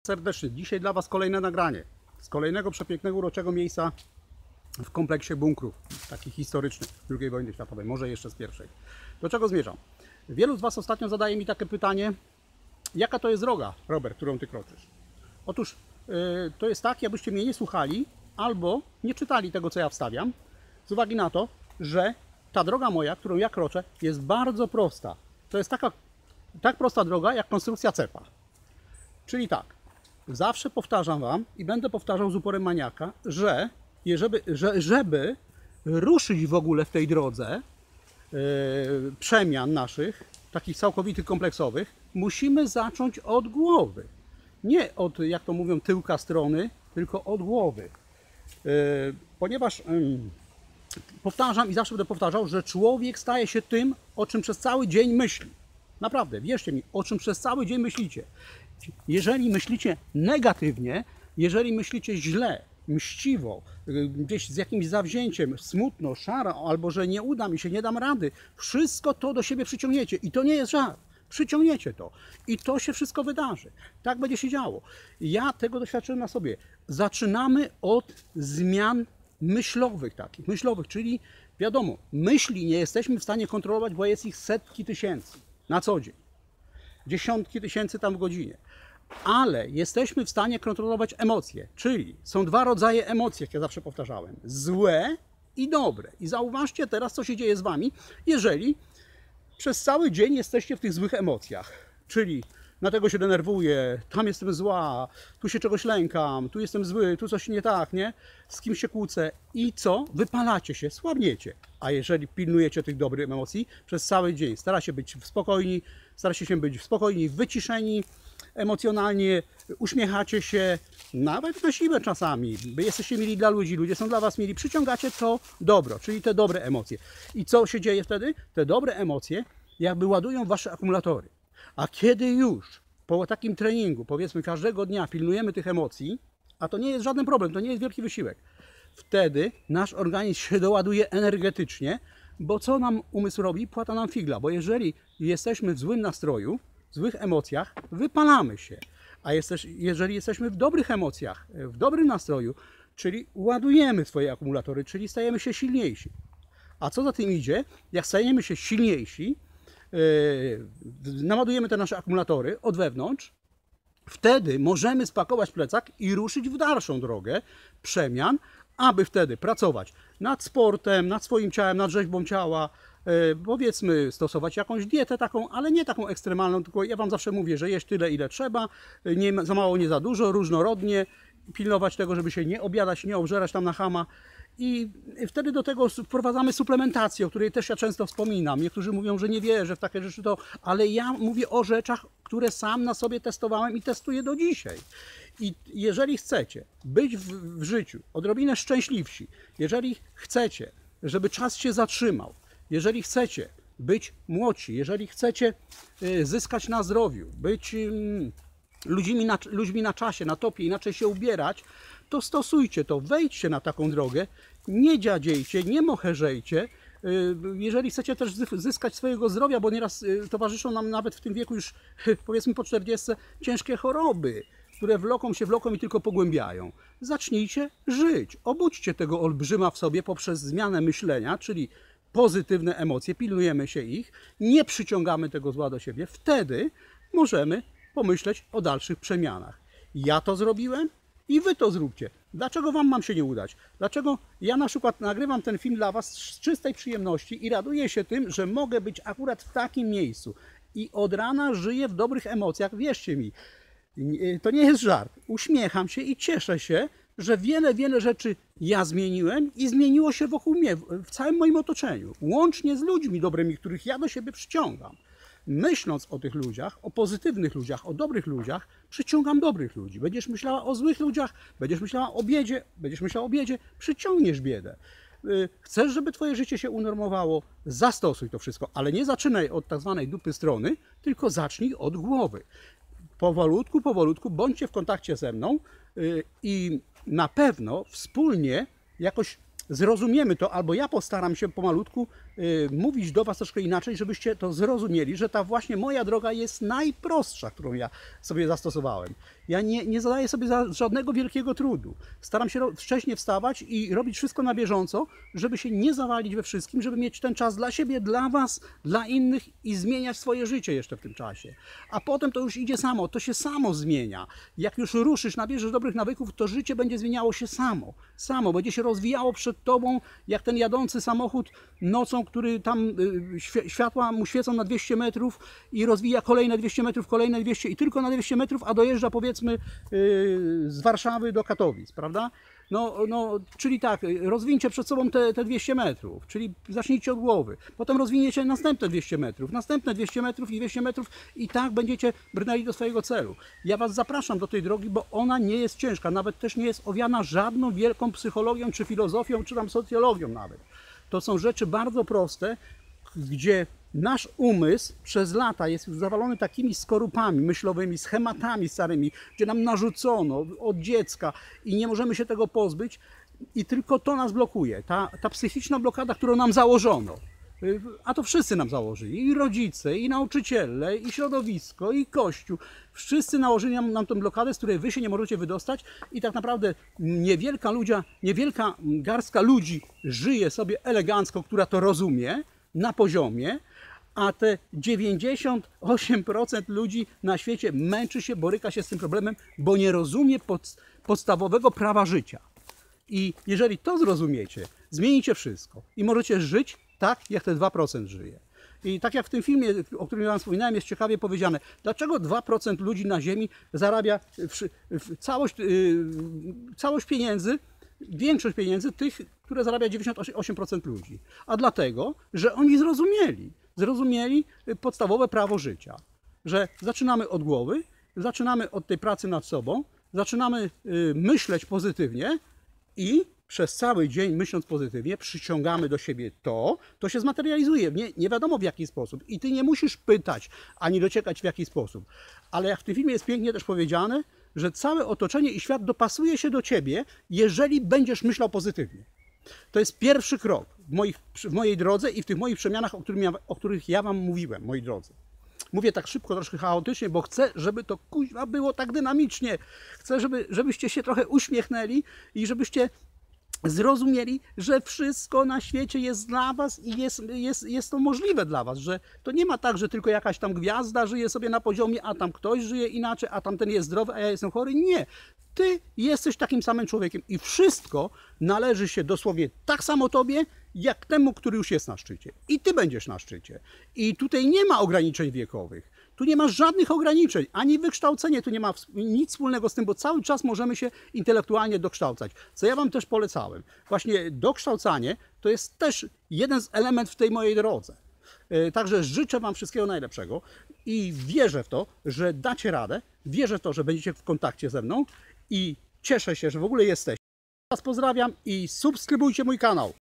Serdecznie. Dzisiaj dla Was kolejne nagranie z kolejnego przepięknego, uroczego miejsca w kompleksie bunkrów, takich historycznych z II wojny światowej, może jeszcze z pierwszej. Do czego zmierzam? Wielu z Was ostatnio zadaje mi takie pytanie, jaka to jest droga, Robert, którą Ty kroczysz? Otóż to jest tak, jakbyście mnie nie słuchali albo nie czytali tego, co ja wstawiam, z uwagi na to, że ta droga moja, którą ja kroczę, jest bardzo prosta. To jest tak prosta droga, jak konstrukcja cepa. Czyli tak, zawsze powtarzam Wam i będę powtarzał z uporem maniaka, że żeby ruszyć w ogóle w tej drodze przemian naszych, takich całkowitych, kompleksowych, musimy zacząć od głowy. Nie od, jak to mówią, tyłka strony, tylko od głowy. Ponieważ powtarzam i zawsze będę powtarzał, że człowiek staje się tym, o czym przez cały dzień myśli. Naprawdę, wierzcie mi, o czym przez cały dzień myślicie. Jeżeli myślicie negatywnie, jeżeli myślicie źle, mściwo, gdzieś z jakimś zawzięciem, smutno, szaro, albo że nie uda mi się, nie dam rady, wszystko to do siebie przyciągniecie. I to nie jest żart. Przyciągniecie to. I to się wszystko wydarzy. Tak będzie się działo. Ja tego doświadczyłem na sobie. Zaczynamy od zmian myślowych takich. Myślowych, czyli wiadomo, myśli nie jesteśmy w stanie kontrolować, bo jest ich setki tysięcy na co dzień. Dziesiątki tysięcy tam w godzinie. Ale jesteśmy w stanie kontrolować emocje, czyli są dwa rodzaje emocji, jak ja zawsze powtarzałem. Złe i dobre. I zauważcie teraz, co się dzieje z Wami, jeżeli przez cały dzień jesteście w tych złych emocjach. Czyli na tego się denerwuję, tam jestem zła, tu się czegoś lękam, tu jestem zły, tu coś nie tak, nie? Z kim się kłócę i co? Wypalacie się, słabniecie. A jeżeli pilnujecie tych dobrych emocji przez cały dzień, staracie się być spokojni, wyciszeni emocjonalnie, uśmiechacie się, nawet na siłę czasami, by jesteście mili dla ludzi, ludzie są dla Was mili, przyciągacie to dobro, czyli te dobre emocje. I co się dzieje wtedy? Te dobre emocje jakby ładują Wasze akumulatory. A kiedy już po takim treningu, powiedzmy każdego dnia pilnujemy tych emocji, a to nie jest żaden problem, to nie jest wielki wysiłek, wtedy nasz organizm się doładuje energetycznie, bo co nam umysł robi? Płata nam figla, bo jeżeli jesteśmy w złym nastroju, w złych emocjach, wypalamy się. A jeżeli jesteśmy w dobrych emocjach, w dobrym nastroju, czyli ładujemy swoje akumulatory, czyli stajemy się silniejsi. A co za tym idzie? Jak stajemy się silniejsi, naładujemy te nasze akumulatory od wewnątrz, wtedy możemy spakować plecak i ruszyć w dalszą drogę przemian, aby wtedy pracować nad sportem, nad swoim ciałem, nad rzeźbą ciała, powiedzmy stosować jakąś dietę taką, ale nie taką ekstremalną, tylko ja Wam zawsze mówię, że jeść tyle, ile trzeba, nie za mało, nie za dużo, różnorodnie, pilnować tego, żeby się nie objadać, nie obżerać tam na chama. I wtedy do tego wprowadzamy suplementację, o której też ja często wspominam. Niektórzy mówią, że nie wierzę w takie rzeczy, ale ja mówię o rzeczach, które sam na sobie testowałem i testuję do dzisiaj. I jeżeli chcecie być w życiu odrobinę szczęśliwsi, jeżeli chcecie, żeby czas się zatrzymał, jeżeli chcecie być młodsi, jeżeli chcecie zyskać na zdrowiu, być ludźmi na czasie, na topie, inaczej się ubierać, to stosujcie to, wejdźcie na taką drogę, nie dziadziejcie, nie mocherzejcie. Jeżeli chcecie też zyskać swojego zdrowia, bo nieraz towarzyszą nam nawet w tym wieku już powiedzmy po 40 ciężkie choroby, które wloką i tylko pogłębiają. Zacznijcie żyć, obudźcie tego olbrzyma w sobie poprzez zmianę myślenia, czyli pozytywne emocje, pilnujemy się ich, nie przyciągamy tego zła do siebie, wtedy możemy pomyśleć o dalszych przemianach. Ja to zrobiłem i Wy to zróbcie. Dlaczego Wam mam się nie udać? Dlaczego ja na przykład nagrywam ten film dla Was z czystej przyjemności i raduję się tym, że mogę być akurat w takim miejscu i od rana żyję w dobrych emocjach, wierzcie mi, to nie jest żart. Uśmiecham się i cieszę się, że wiele rzeczy ja zmieniłem i zmieniło się wokół mnie, w całym moim otoczeniu. Łącznie z ludźmi dobrymi, których ja do siebie przyciągam. Myśląc o tych ludziach, o pozytywnych ludziach, o dobrych ludziach, przyciągam dobrych ludzi. Będziesz myślała o złych ludziach, będziesz myślała o biedzie, przyciągniesz biedę. Chcesz, żeby Twoje życie się unormowało? Zastosuj to wszystko, ale nie zaczynaj od tak zwanej dupy strony, tylko zacznij od głowy. Powolutku, bądźcie w kontakcie ze mną i na pewno wspólnie jakoś zrozumiemy to, albo ja postaram się pomalutku mówić do Was troszkę inaczej, żebyście to zrozumieli, że ta właśnie moja droga jest najprostsza, którą ja sobie zastosowałem. Ja nie zadaję sobie żadnego wielkiego trudu. Staram się wcześniej wstawać i robić wszystko na bieżąco, żeby się nie zawalić we wszystkim, żeby mieć ten czas dla siebie, dla Was, dla innych i zmieniać swoje życie jeszcze w tym czasie. A potem to już idzie samo, to się samo zmienia. Jak już ruszysz, nabierzesz dobrych nawyków, to życie będzie zmieniało się samo. Samo, będzie się rozwijało przed Tobą, jak ten jadący samochód nocą, który tam światła mu świecą na 200 metrów i rozwija kolejne 200 metrów, kolejne 200 i tylko na 200 metrów, a dojeżdża powiedzmy z Warszawy do Katowic, prawda? Czyli tak, rozwinięcie przed sobą te 200 metrów, czyli zacznijcie od głowy, potem rozwiniecie następne 200 metrów, następne 200 metrów i 200 metrów i tak będziecie brnęli do swojego celu. Ja Was zapraszam do tej drogi, bo ona nie jest ciężka, nawet też nie jest owiana żadną wielką psychologią, czy filozofią, czy tam socjologią nawet. To są rzeczy bardzo proste, gdzie nasz umysł przez lata jest już zawalony takimi skorupami myślowymi, schematami starymi, gdzie nam narzucono od dziecka i nie możemy się tego pozbyć i tylko to nas blokuje. Ta psychiczna blokada, którą nam założono. A to wszyscy nam założyli, i rodzice, i nauczyciele, i środowisko, i Kościół. Wszyscy nałożyli nam tę blokadę, z której wy się nie możecie wydostać i tak naprawdę niewielka garstka ludzi żyje sobie elegancko, która to rozumie na poziomie, a te 98% ludzi na świecie męczy się, boryka się z tym problemem, bo nie rozumie podstawowego prawa życia. I jeżeli to zrozumiecie, zmienicie wszystko i możecie żyć tak, jak te 2% żyje. I tak jak w tym filmie, o którym Wam wspominałem, jest ciekawie powiedziane, dlaczego 2% ludzi na Ziemi zarabia całość pieniędzy, większość pieniędzy tych, które zarabia 98% ludzi. A dlatego, że oni zrozumieli podstawowe prawo życia, że zaczynamy od głowy, zaczynamy od tej pracy nad sobą, zaczynamy myśleć pozytywnie i przez cały dzień myśląc pozytywnie przyciągamy do siebie to się zmaterializuje, nie wiadomo w jaki sposób i Ty nie musisz pytać, ani dociekać w jaki sposób, ale jak w tym filmie jest pięknie też powiedziane, że całe otoczenie i świat dopasuje się do Ciebie, jeżeli będziesz myślał pozytywnie. To jest pierwszy krok w mojej drodze i w tych moich przemianach, o których ja Wam mówiłem, moi drodzy. Mówię tak szybko, troszkę chaotycznie, bo chcę, żeby to kuźwa było tak dynamicznie. Chcę, żebyście się trochę uśmiechnęli i żebyście zrozumieli, że wszystko na świecie jest dla Was i jest to możliwe dla Was, że to nie ma tak, że tylko jakaś tam gwiazda żyje sobie na poziomie, a tam ktoś żyje inaczej, a tamten jest zdrowy, a ja jestem chory. Nie. Ty jesteś takim samym człowiekiem i wszystko należy się dosłownie tak samo Tobie, jak temu, który już jest na szczycie. I Ty będziesz na szczycie. I tutaj nie ma ograniczeń wiekowych. Tu nie ma żadnych ograniczeń, ani wykształcenie, tu nie ma nic wspólnego z tym, bo cały czas możemy się intelektualnie dokształcać. Co ja Wam też polecałem. Właśnie dokształcanie to jest też jeden z elementów w tej mojej drodze. Także życzę Wam wszystkiego najlepszego i wierzę w to, że dacie radę, wierzę w to, że będziecie w kontakcie ze mną i cieszę się, że w ogóle jesteście. Was pozdrawiam i subskrybujcie mój kanał.